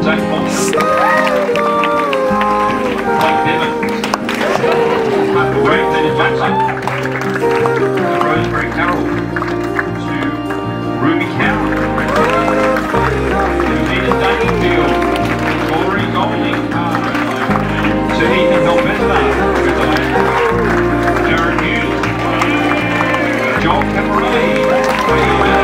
Zach Thompson, Blake Devon, Michael Reed, Peter Jackson, to Rosemary Carroll, to Ruby Cowan, to Nina Dangerfield, Corey Golding, to Ethan Helvesta, Jared Hughes, Joel Caparelli,